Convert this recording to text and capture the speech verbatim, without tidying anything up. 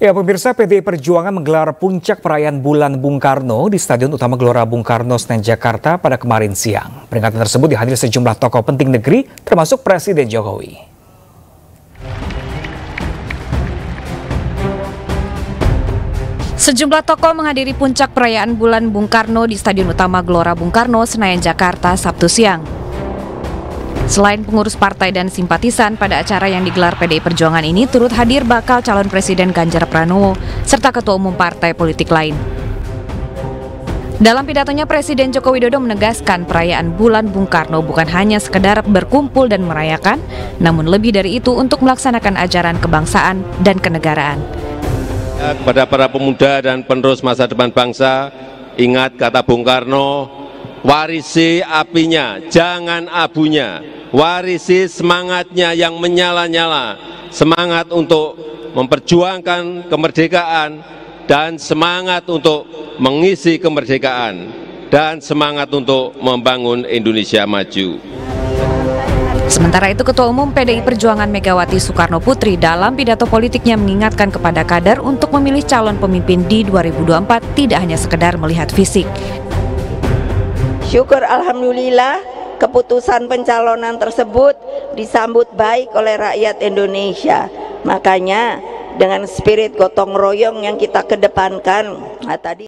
Ya, pemirsa, P D I Perjuangan menggelar puncak perayaan Bulan Bung Karno di Stadion Utama Gelora Bung Karno, Senen, Jakarta pada kemarin siang. Peringatan tersebut dihadiri sejumlah tokoh penting negeri, termasuk Presiden Jokowi. Sejumlah tokoh menghadiri puncak perayaan Bulan Bung Karno di Stadion Utama Gelora Bung Karno, Senayan, Jakarta, Sabtu siang. Selain pengurus partai dan simpatisan, pada acara yang digelar P D I Perjuangan ini turut hadir bakal calon Presiden Ganjar Pranowo serta ketua umum partai politik lain. Dalam pidatonya, Presiden Joko Widodo menegaskan perayaan Bulan Bung Karno bukan hanya sekedar berkumpul dan merayakan, namun lebih dari itu untuk melaksanakan ajaran kebangsaan dan kenegaraan. Kepada para pemuda dan penerus masa depan bangsa, ingat kata Bung Karno, warisi apinya, jangan abunya. Warisi semangatnya yang menyala-nyala, semangat untuk memperjuangkan kemerdekaan dan semangat untuk mengisi kemerdekaan dan semangat untuk membangun Indonesia maju. Sementara itu, Ketua Umum P D I Perjuangan Megawati Soekarno Putri dalam pidato politiknya mengingatkan kepada kader untuk memilih calon pemimpin di dua ribu dua puluh empat tidak hanya sekedar melihat fisik. Syukur alhamdulillah keputusan pencalonan tersebut disambut baik oleh rakyat Indonesia. Makanya dengan spirit gotong royong yang kita kedepankan, nah tadi